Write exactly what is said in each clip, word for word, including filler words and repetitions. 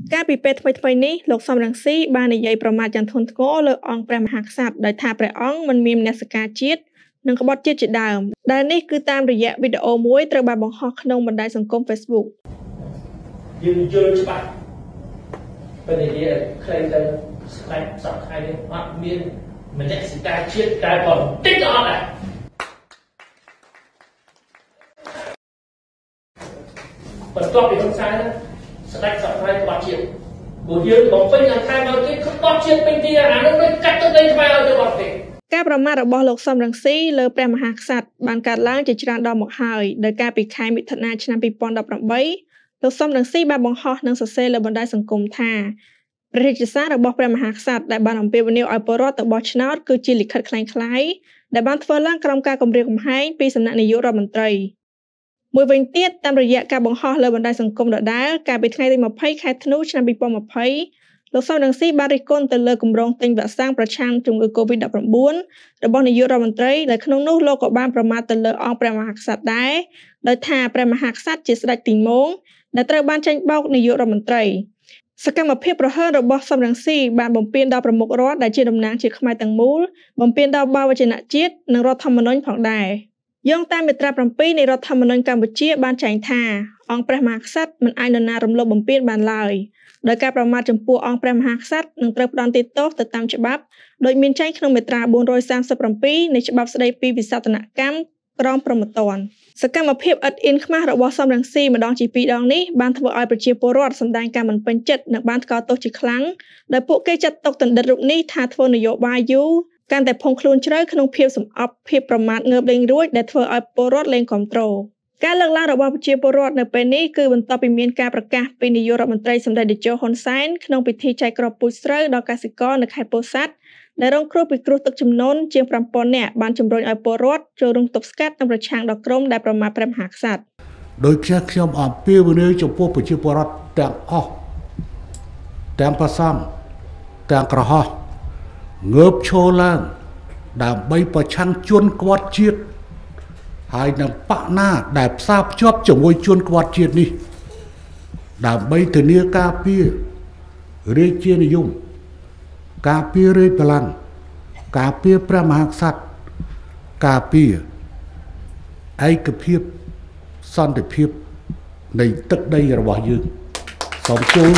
ការពីពេលថ្មីថ្មីនេះលោកសំរងស៊ីបាននិយាយប្រមាថយ៉ាងធ្ងន់ធ្ងរលើអង្គព្រះមហាក្សត្រដោយថាព្រះអង្គមិនមានមនសិការជាតិនិងក្បត់ជាតិជាដើមដែលនេះគឺតាមរយៈវីដេអូមួយត្រូវបានបង្ហោះក្នុងបណ្ដាញសង្គម Facebook យើងយល់ច្បាស់ពេលនិយាយខ្លីទៅស្ដាច់សពថ្ងៃនេះអត់មានមនសិការជាតិតែបន្តិចក៏អត់ដែរបន្ទាប់ពីហ៊ុនសែនស្ដាច់សពថ្ងៃក្បត់ជាតិព្រោះយើងបំពេញខាងមកគេក្បត់ជាតិពេញទីអានោះដូចកាត់ទៅដីថ្មឲ្យទៅបត់ទេការប្រមាថរបស់លោកសំរងស៊ីលើព្រះមហាក្សត្របានកើតឡើងជាច្រើនដងមកហើយដោយការពីខែមិថុនាឆ្នាំពីរពាន់ដប់ប្រាំបីលោកសំរងស៊ីបានបង្ហោះនិងសរសេរលើបណ្ដាញសង្គមថាព្រះរាជសាររបស់ព្រះមហាក្សត្រដែលបានអំពាវនាវឲ្យពលរដ្ឋទៅបោះឆ្នោតគឺជាលិខិតคล้ายៗដែលបានធ្វើឡើងក្រោមការគម្រាមកំហែងពីសំណាក់នាយករដ្ឋមន្ត្រីមួយវិញទៀតតាមរយៈការបង្ហោះលើបណ្ដាញសង្គមដដែលកាលពីថ្ងៃទីម្ភៃខែធ្នូឆ្នាំពីរពាន់ម្ភៃលោកសំរងស៊ីបានរិះគន់ទៅលើគម្រោងទិញវ៉ាក់សាំងប្រឆាំងជំងឺ កូវីដ ដប់ប្រាំបួន របស់នាយករដ្ឋមន្ត្រីដែលក្នុងនោះលោកក៏បានប្រមាថទៅលើអង្គព្រះមហាក្សត្រដែរដោយថាព្រះមហាក្សត្រជាស្ដេចទីមោងដែលត្រូវបានចេញបោកនាយករដ្ឋមន្ត្រីសកម្មភាពប្រហើនរបស់សំរងស៊ីបានបំពេញដល់ប្រមុខរដ្ឋដែលជាតំណាងជាតិខ្មែរទាំងមូលបំពេញដល់បាវចនជាតិនិងរដ្ឋធម្មនុញ្ញផងដែរយោងតាមមាត្រាប្រាំពីរនៃរដ្ឋធម្មនុញ្ញកម្ពុជាបានចែងថាអង្គព្រះមហាក្សត្រមិនអាចនរណារំលោភបំពានបានឡើយដោយការប្រមាថចំពោះអង្គព្រះមហាក្សត្រនឹងត្រូវផ្តន្ទាទោសទៅតាមច្បាប់ដោយមានចែងក្នុងមាត្រាបួនរយសាមសិបប្រាំពីរនៃច្បាប់ស្តីពីវិសោធនកម្មក្រមព្រហ្មទណ្ឌសកម្មភាពឥតអៀនខ្មាសរបស់សំរងស៊ីម្ដងជាពីរដងនេះបានធ្វើឲ្យប្រជាពលរដ្ឋសម្ដែងការមិនពេញចិត្តនិងបានថ្កោលទោសជាខ្លាំងដោយពួកគេចាត់ទុកបណ្ឌិតរូបនេះថាធ្វើនយោបាយយូរកាន់តែភុងខ្លួនជ្រៅក្នុងភាពសម្អប់ភាពប្រមាថងើបលេងរួចដែលធ្វើឲ្យពលរដ្ឋលែងគ្រប់គ្រងការលើកឡើងរបស់ប្រជាពលរដ្ឋនៅពេលនេះគឺបន្ទាប់ពីមានការប្រកាសពីនាយករដ្ឋមន្ត្រីសម្ដេចតេជោហ៊ុនសែនក្នុងពិធីចែកគ្រាប់ពូជស្រូវដល់កសិករនៅខេត្តពោធិ៍សាត់ដែលរងគ្រោះពីគ្រោះទឹកជំនន់ជាងប្រាំពាន់នាក់បានជំរុញឲ្យពលរដ្ឋចូលរួមទប់ស្កាត់និងប្រឆាំងដល់ក្រុមដែលប្រមាថព្រះមហាក្សត្រដោយខ្ញុំខ្ញុំអំពាវនាវចំពោះប្រជាពលរដ្ឋទាំងអស់ទាំងប្រសំទាំងក្រហមងើបឈរឡើងដើម្បីប្រឆាំងជនក្បត់ជាតិហើយនឹងបកណាដែលផ្សារភ្ជាប់ជាមួយជនក្បត់ជាតិនេះដើម្បីធានាការពាររាជានិយមការពាររាជបល្ល័ង្កការពារព្រះមហាក្សត្រការពារឯកភាពសន្តិភាពនៃទឹកដីរបស់យើងសូមចូល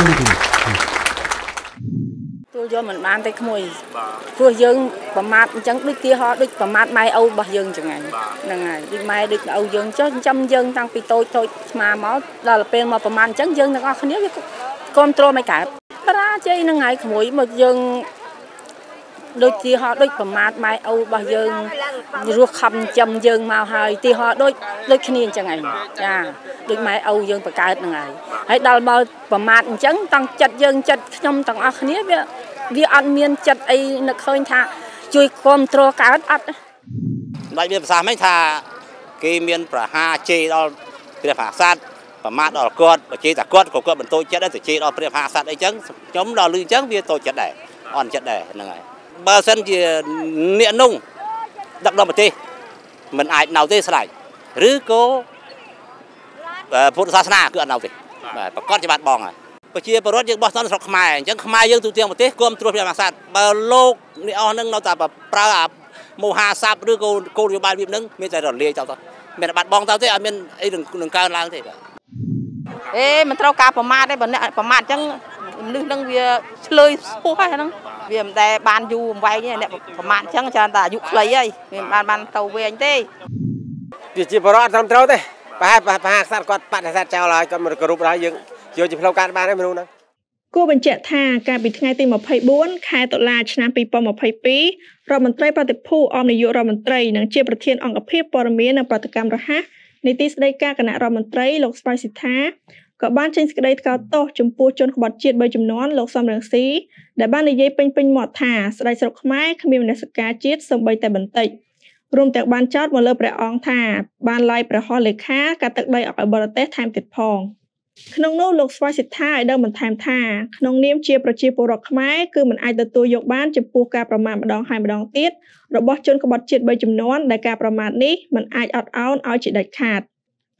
ទូយកមិនបានទេក្មួយព្រោះយើងប្រមាថអញ្ចឹងដូចទីហោដូចប្រមាថម៉ែឪរបស់យើងអញ្ចឹងហ្នឹងហើយដូចម៉ែដូចឪយើងចុះចិញ្ចឹមយើងតាំងពីតូចតូចស្មាមកដល់ពេលមកប្រមាថអញ្ចឹងយើងទាំងអស់គ្នាវាគ្រប់គ្រងមិនកើតប្រាជ័យហ្នឹងហើយក្មួយមកយើងដូចទីហោដូចប្រមាថម៉ែឪរបស់យើងរស់ខំចិញ្ចឹមយើងមកហើយទីហោដូចដូចគ្នាអញ្ចឹងហើយចាដូចម៉ែឪយើងបង្កើតហ្នឹងហើយហើយដល់មកប្រមាថអញ្ចឹងតាំងចិត្តយើងចិត្តខ្ញុំទាំងអស់គ្នាវាវាអត់មានចិត្តអីនឹកឃើញថាជួយគ្រប់គ្រងកើតអត់ដាច់វាប្រសាសន៍មិនថាគេមានប្រហារជេរដល់ព្រះមហាក្សត្រប្រមាថដល់គាត់បើជេរតែគាត់ក៏គាត់បន្ទោចចិត្តដែរទៅជេរដល់ព្រះមហាក្សត្រអីចឹងខ្ញុំដល់លឺអញ្ចឹងវាតូចចិត្តដែរអន់ចិត្តដែរហ្នឹងហើយបើសិនជាអ្នកនោះដឹកនាំប្រទេសមិនអាចនៅទេស្ដាយឬក៏ពុទ្ធសាសនាគឺអត់នៅទេបាទប្រកាសជាបាត់បងហើយប្រជាពលរដ្ឋយើងបោះតន់ស្រុកខ្មែរអញ្ចឹងខ្មែរយើងទូទាំងប្រទេសគាំទ្រព្រះមហាក្សត្របើលោកនេះអស់នឹងនៅតែប្រើអាមោហាស័ព្ទឬក៏គោលនយោបាយវានឹងមានតែរលាយទៅទៅមានតែបាត់បងទៅទេអត់មានអីនឹងកើនឡើងទេបាទអេមិនត្រូវការប្រមាថទេបើអ្នកប្រមាថអញ្ចឹងមនុស្សនឹងវាឆ្លើយពោះហើយហ្នឹងវាមិនដែលបានយូរអង្វែងទេអ្នកប្រមាថអញ្ចឹងច្រើនតែអាយុខ្លីហើយវាមិនបានបានទៅវែងទេវាជាបរិបទត្រឹមត្រូវទេប្រហែលមហាក្សត្រគាត់បដិសេធចោលហើយគាត់មិនគោរពដល់យើងយកជាផ្លូវការបានទេមនុស្សហ្នឹងគួរបញ្ជាក់ថាកាលពីថ្ងៃទីម្ភៃបួនខែតុលាឆ្នាំពីរពាន់ម្ភៃពីររដ្ឋមន្ត្រីប្រតិភូអមនាយករដ្ឋមន្ត្រីនិងជាប្រធានអង្គភិបព័ត៌មាននិងប្រតិកម្មរហ័សនីតិស្តីការគណៈរដ្ឋមន្ត្រីលោកស្វាយសិដ្ឋាក៏បានចេញសេចក្តីថ្កោលទោសចំពោះជនក្បត់ជាតិបីចំនួនលោកសំរងស៊ីដែលបាននិយាយពេញពេញមាត់ថាស្ដេចស្រុកខ្មែរគ្មានមនសិការជាតិសូម្បីតែបន្តិចរួមទាំងបានចោទមកលើព្រះអង្គថាបានឡាយព្រះហស្ថលេខាកាត់ទឹកដីឲ្យបរទេសថែមទៀតផងក្នុងនោះលោកស្វាយសិដ្ឋាឲ្យដឹងបន្ថែមថាក្នុងនាមជាប្រជាពលរដ្ឋខ្មែរគឺមិនអាចទទួលយកបានចំពោះការប្រមាថម្ដងហើយម្ដងទៀតរបស់ជនក្បត់ជាតិបីចំនួនដែលការប្រមាថនេះមិនអាចអត់ឱនឲ្យជាដាច់ខាត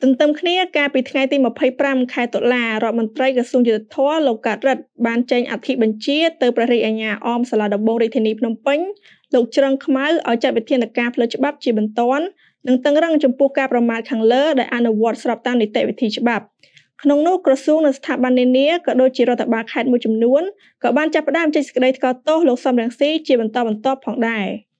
ទន្ទឹមគ្នាកាលពីថ្ងៃទីម្ភៃប្រាំខែតុលារដ្ឋមន្ត្រីក្រសួងយុតិធម៌លោកកើតរិទ្ធបានចេញអធិបញ្ជាទៅព្រះរាជអាជ្ញាអមសាលាដំបងរាជធានីភ្នំពេញលោកជ្រឹងខ្មៅឲ្យចាត់វិធានការផ្លូវច្បាប់ជាបន្ទាន់និងតឹងរ៉ឹងចំពោះការប្រមាថខាងលើដែលអនុវត្តស្របតាមនីតិវិធីច្បាប់ក្នុងនោះក្រសួងនិងស្ថាប័ននានាក៏ដូចជារដ្ឋបាលខេត្តមួយចំនួនក៏បានចាប់ផ្ដើមចេញសេចក្តីថ្កោលទោសលោកសំរងស៊ីជាបន្តបន្ទាប់ផងដែរ